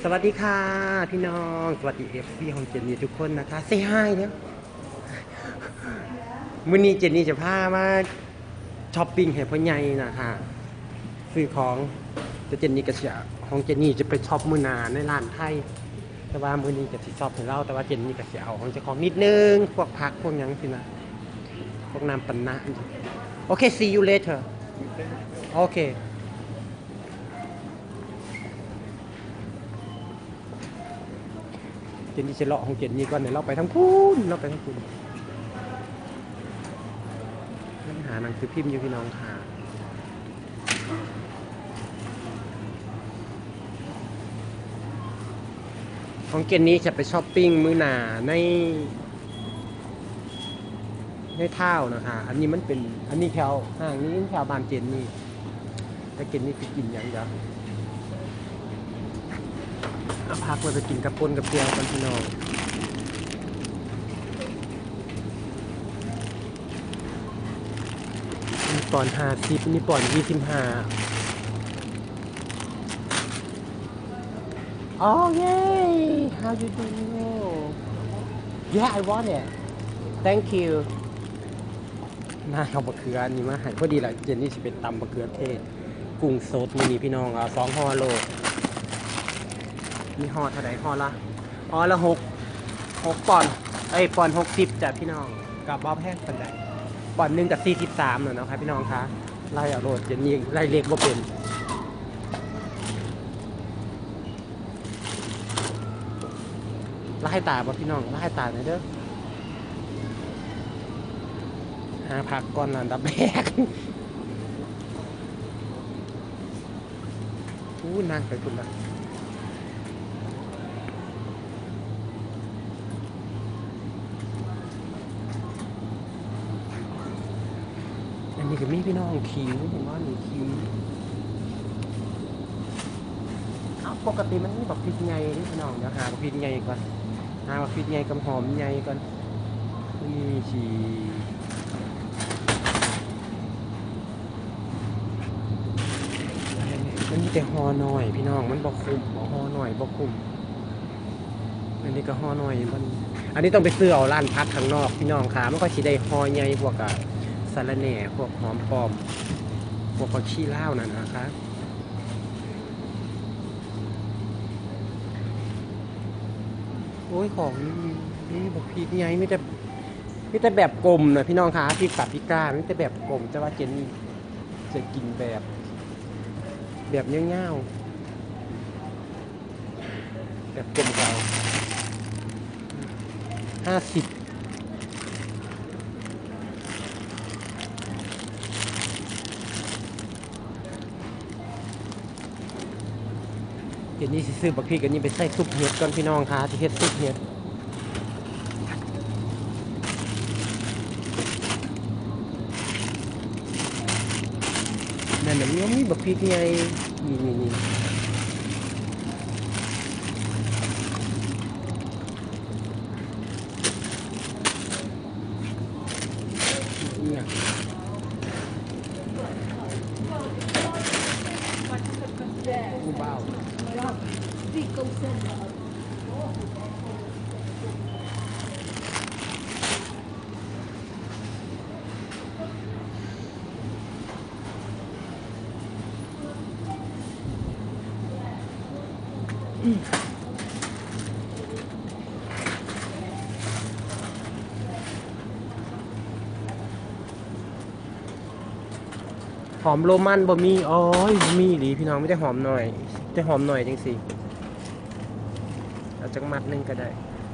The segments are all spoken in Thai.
สวัสดีค่ะพี่น้องสวัสดีเอฟซีของเจนนี่ทุกคนนะคะเซฮายเนี่ยมื้อนี้เจนนี่จะพามาช้อปปิ้งให้พ่อใหญ่นะคะซื้อของแต่เจนนี่ก็จะของเจนนี่จะไปช็อปมื้อหนาในร้านไทยแต่ว่ามื้อนี้จะสิช็อปให้เราแต่ว่าเจนนี่ก็สิเอาของเจ้าของนิดนึงพวกผักพวกหยังสินะพวกน้ำปั่นนะโอเค see you later โอเคเจนนี่จะเลาะของเจนนี่ก่อนเดี๋ยวเราไปทั้งพูนเราไปทั้งพูนหาหนังสือพิมพ์อยู่พี่น้องค่ะของเจนนี่จะไปช้อปปิ้งมื้อหนาในเท่านะคะอันนี้มันเป็นอันนี้แถวห้างนี้แถวบานเจนนี่แต่เจนนี่ไปกินอย่างเดียวเอาพักมาไปกินกับปนกับเกลือกันพี่น้องนี่ปอน50นี่ปอน25โอเค how you do yeah I want it thank you น่าเอาบะเขืออันนี้มาให้พอดีแหละเจนนี่จะเป็นตำบะเขือเทศกุ้งสดมีพี่น้องเอา2ห่อโลมีห่อเท่าไหร่ห่อละ6ปอนด์ปอนด์60จ้ะพี่น้องกับบ่แพงปานใดปอนด์1กับ43น่ะเนาะครับพี่น้องคะไล่เอาโลดเจนนี่ไล่เลขบ่เป็นไล่ตาบ่พี่น้องไล่ตาหน่อยเด้อหาผักก่อนอันดับแรกนั่งไปคุณละอันนี้ก็มีพี่น้องคิวเห็นว่านี่คิวปกติมันมีบักพริกไงนี่พี่น้องเดี๋ยวหาบักพริกไงก่อนหาบักพริกไงกับหอมไงก่อนนี่ชีมันมีแต่ห่อหน่อยพี่น้องมันบ่คุ้มห่อหน่อยบ่คุ้มอันนี้ก็ห่อหน่อยมันอันนี้ต้องไปซื้อเอาร้านพักข้างนอกพี่น้องค่ะมันก็สิได้ห่อใหญ่พวกอะสะระแหน่พวกหอมปลอมพวกผักชีลาวนั่นนะคะโอ้ยของนี่บอกพริกไงไม่แต่แบบกลมนะพี่น้องคะพริกปับพริกกล้าไม่แต่แบบกลมจะว่าเจนจะกินแบบเงี้ยวๆแบบกลมเก่า50เดี๋ยวนี้ซื้อบักพริกอันนี้ไปใส่ซุปเห็ดก่อนพี่น้องคะที่เห็ดซุปเห็ดนั่นน่ะมันมีบักพริกไงนี่เนี่ยกูเบ้าหอมโรมันบ่มีอ๋อมีหรือพี่น้องไม่ได้หอมหน่อยจะหอมหน่อยจังสิเอาจักมัดนึงก็ได้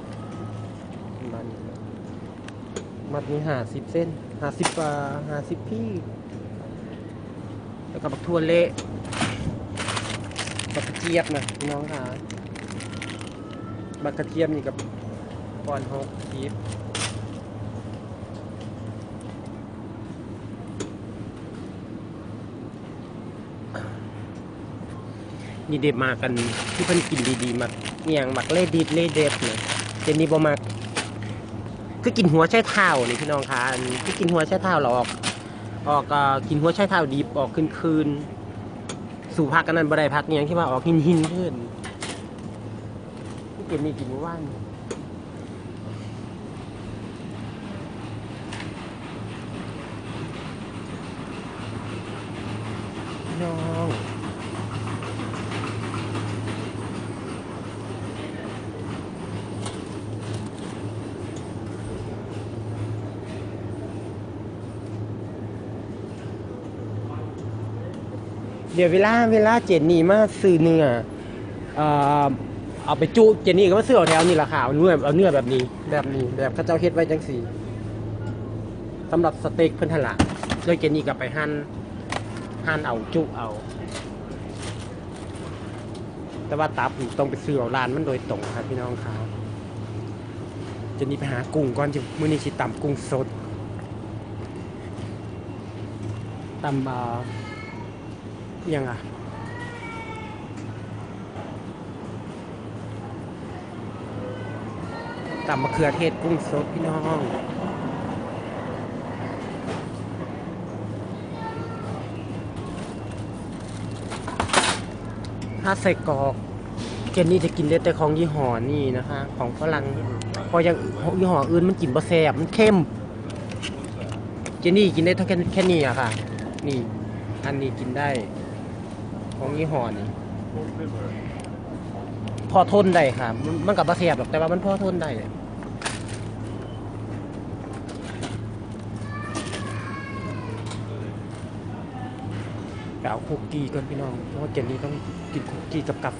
มัดนี้50 เส้น50พี่แล้วก็บักทั่วเละบักกระเจี๊ยบนะพี่น้องค่ะบักกระเจี๊ยบนี่กับปอน6คีบนี่เด็บมากันที่เพิ่นกินดีๆมาเนี่ยงหมักเล่เด็บเนี่ยเจนนี่บ่มักคือกินหัวไชเท้านี่พี่น้องคะคือกินหัวไชเท้าเราออกกินหัวไชเท้าดิบออกคืนสู่พักกันนั้นบ่ได้พักอย่างที่ว่าออกหินขึ้นเจนนี่กินเมื่อวานน้องเดี๋ยวเวลาเจนนี่มาซื้อเนื้อเอาไปจุเจนนี่ก็มาซื้อเอาแถวนี่ราคาเอาเนื้อแบบนี้แบบเขาเจ้าเฮ็ดไว้จังสี่สำหรับสเต็กเพิ่นหั่นล่ะโดยเจนนี่ก็ไปหั่นเอาจุเอาแต่ว่าตับต้องไปซื้อเอาร้านมันโดยตรงครับพี่น้องครับเจนนี่ไปหากุ้งก่อนมื้อนี้สิตำกุ้งสดตำยังอ่ะตำมะเขือเทศกุ้งสดพี่น้องถ้าใส่กรอกเจนนี่จะกินได้แต่ของยี่ห้อนี่นะคะของฝรั่งพออย่างยี่ห้ออื่นมันกินบะแซ่บมันเข้มเจนนี่กินได้เท่าแค่นี้อะค่ะนี่อันนี้กินได้ของยี่ห้อนี่พอทนได้ค่ะมันกับบะแซ่บหรอกแต่ว่ามันพอทนได้เอาคุกกี้ก่อนพี่น้องเพราะว่าเจนนี่ต้องกินคุกกี้กับกาแฟ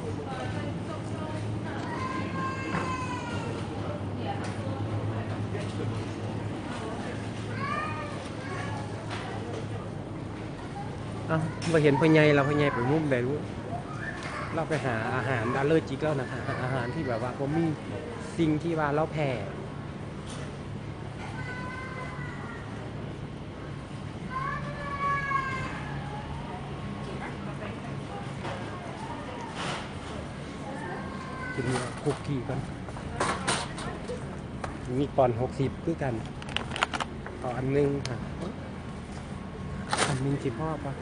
มาเห็นพ่อใหญ่เราพ่อใหญ่ไปมุมใดรู้เราไปหาอาหารอัลเลอร์จิกแล้วนะคะอาหารที่แบบว่าผมมีสิ่งที่ว่าเราแพ้จะมีคุกกี้กันมีปอน60คือกันเอาอันนึงค่ะอันนึงสิพ่อปะ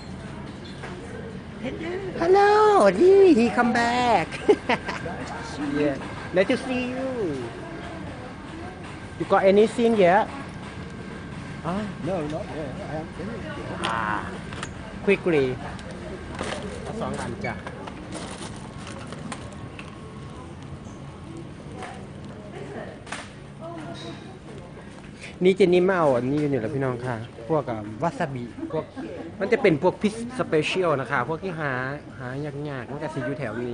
Hello, he come back. Yeah, nice to see you. You got anything yet? No, not yet. I haven't finished. Quickly. 2 อันจ้ะนี่เจนนี่มาเอาอันนี้อยู่แล้วพี่น้องค่ะพวกวาซาบิพวกมันจะเป็นพวกพิซสเปเชียลนะคะพวกที่หายากๆมันก็สิอยู่แถวนี้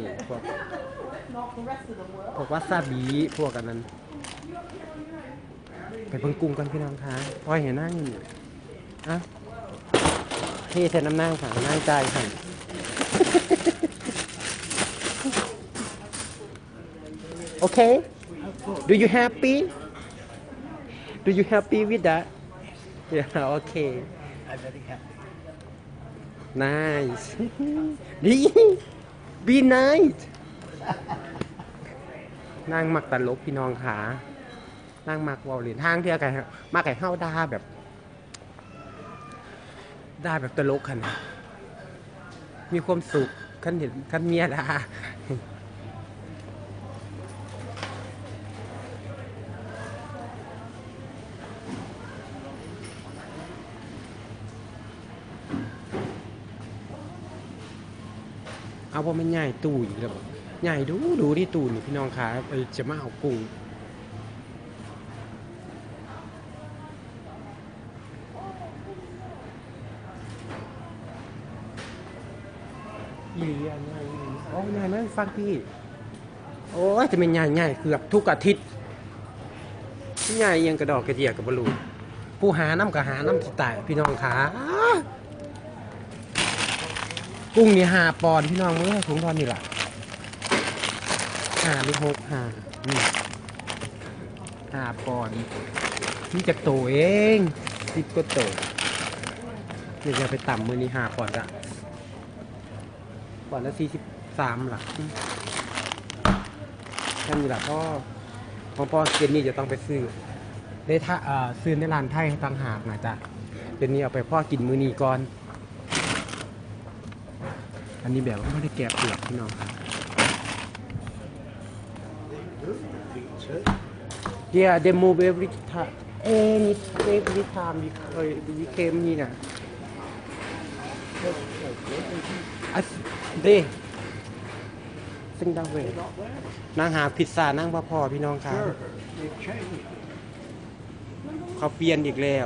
พวกวาซาบิพวกกันนั้นไปเพิ่งกุ้งกันพี่น้องค่ะพอเห็นหน้าอยู่อ่ะเท่แทนน้ำนั่งค่ะนั่งใจค่ะ โอเค Do you happy?Do you happy with that? Yeah, okay. I'm very happy. Nice. Be nice. นางมักตลกพี่น้องขานางมักวอลเลนทางเที่ยวกันมาไก่เข้าด่าแบบตลกขันมีความสุขขันเมียด่าเอาว่ามันใหญ่ตู้อีกแล้วใหญ่ดูที่ตู้นี่พี่น้องขาจะมาเอากุ้งอีหลีอ่ะใหญ่โอ้ใหญ่ไหมฟังพี่โอ้ยจะเป็นใหญ่เกือบทุกอาทิตย์ใหญ่ยังกระดอกกระเดียกับบอลลูนผู้หาน้ำกับหาน้ำสไตล์พี่น้องขากุ้งนี่5 ปอนด์พี่น้องเมื่อถุงทอนนี่แหละ5 หรือ 6 5 ปอนด์นี่จะโตเอง10 ก็โตเดี๋ยวจะไปต่ำมือนี้5 ปอนด์ละปอนด์ละ43หลักแค่นี้แหละก็ของพ่อเจนนี่จะต้องไปซื้อได้ถ้าซื้อในร้านไทยต่างหากนะจ๊ะเจนนี่เอาไปพ่อกินมื้อนี้ก่อนอันนี้แบบว่าไม่ได้แกะเปลือกพี่น้องครับ Yeah, they move every time. Every time we came here. They think that way. นั่งหาพิซซ่านั่งพอพี่น้องครับ They've changed. เขาเปลี่ยนอีกแล้ว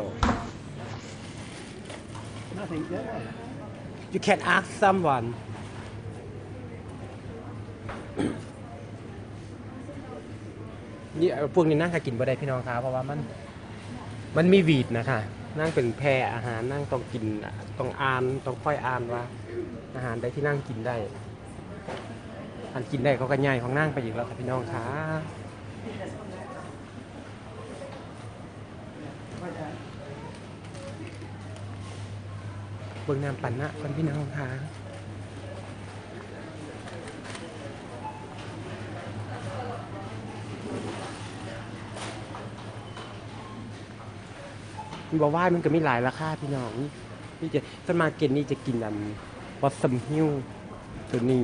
Nothing there. You can ask someone. นี่พวกนี้นั่งหากินบ่ได้พี่น้องครับเพราะว่ามันมีวีดนะคะนั่งเป็นแพรอาหารนั่งต้องกินต้องอ่านต้องค่อยอ่านว่า อาหารใดที่นั่งกินได้อันกินได้เขาก็ง่ายของนั่งไปอีกแล้วครับพี่น้องครับเบิ่งน้ำปั่นนะคนพี่น้องค่ะมันบอกว่ามันก็มีหลายราคาพี่น้องนี่จะสมาเก็ตนี่จะกินอันบอสซัมฮิลตัวนี้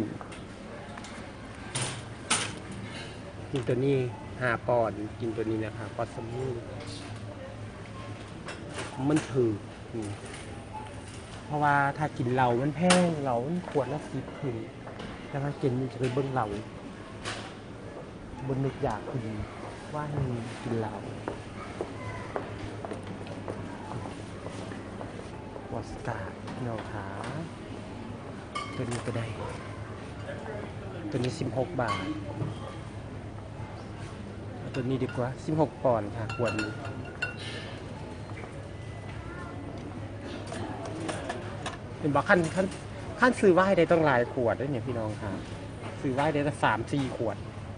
กินตัวนี้5 ปอนด์กินตัวนี้นะคะบอสซัมฮิลมันถือเพราะว่าถ้ากินเหล้ามันแพงเหล้ามันขวดละ10ขึ้นแต่ว่าเก็นนี่จะไปเบิ่งเหล้าบนนึกอยากกินว่าให้กินเหล้าวอสกาเนาขาตัวนี้ก็ได้ตัวนี้16 บาทเอาตัวนี้ดีกว่า16 ปอนด์ค่ะขวดนี้เป็นบอกขั้นซื้อไว้ได้ต้องหลายขวดด้วยเนี่ยพี่น้องค่ะซื้อไว้ได้ตั้ง3-4 ขวด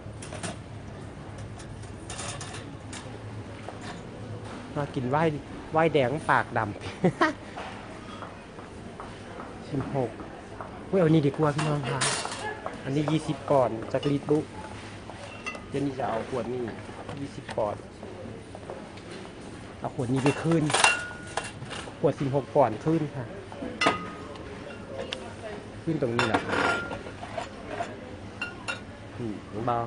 มากินไว้แดงปากดำ16เอานี่ดีกว่าพี่น้องค่ะอันนี้20 ปอนด์จากลีดบุ๊กเดี๋ยวนี้จะเอาขวดนี้20 ปอนด์เอาขวดนี้ไปขึ้นขวด16 ปอนด์ขึ้นค่ะขึ้นตรงนี้แหละเบา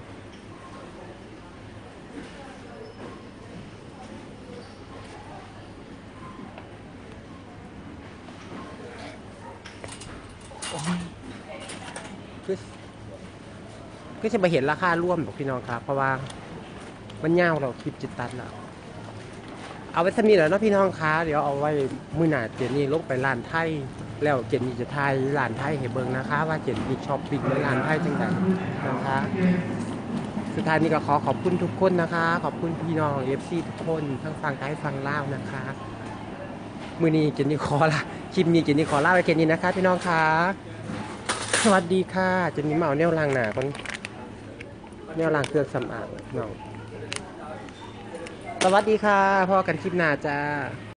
ก็จะไปเห็นราคาร่วมบอกพี่น้องครับเพราะว่ามันเง่าเราคลิปจิตตัดแล้วเอาไว้สมีแล้วเนาะพี่น้องคะเดี๋ยวเอาไว้มื้อหน้าเจนนี่ลงไปร้านไทยแล้วเจนนี่จะทายร้านไทยให้เบิ่งนะคะว่าเจนนี่ช้อปปิ้งในร้านไทยจังไดนะคะสุดท้ายนี้ก็ขอบคุณทุกคนนะคะขอบคุณพี่น้อง FC ทุกคนทั้งฟังไทยฟังลาวนะคะมื้อนี้เจนนี่คลิปนี้เจนนี่ขอลาไว้แค่นี้นะคะพี่น้องคะสวัสดีค่ะเจนนี่มาเอาแนวล้างหน้าคนแนวล้างเครื่องสำอางน้องสวัสดีค่ะพอกันคลิปหน้าจ้า